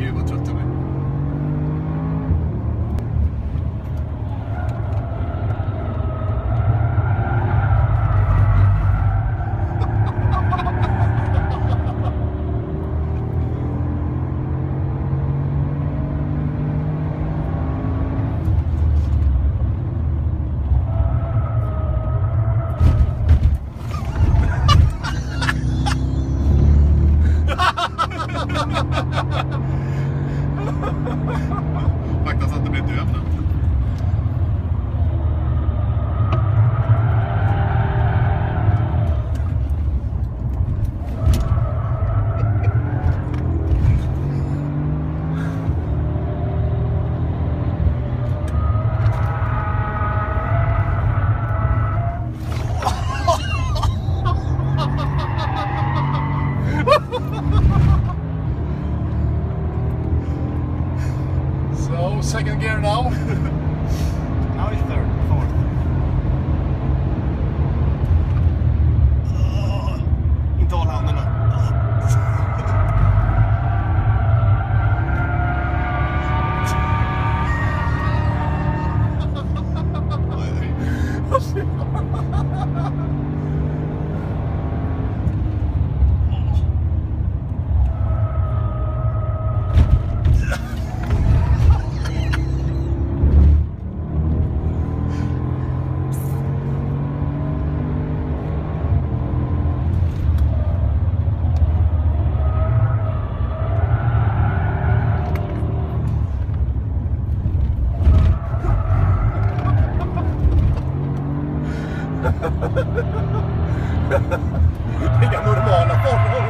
Gud vad trött jag blir. Faktiskt att det blir död nu. So, second gear now. Now it's third, fourth. Inte håll händerna. Inga normala former.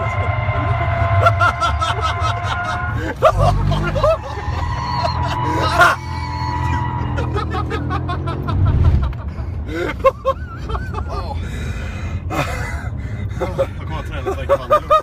Jag kommer att träna så jag kan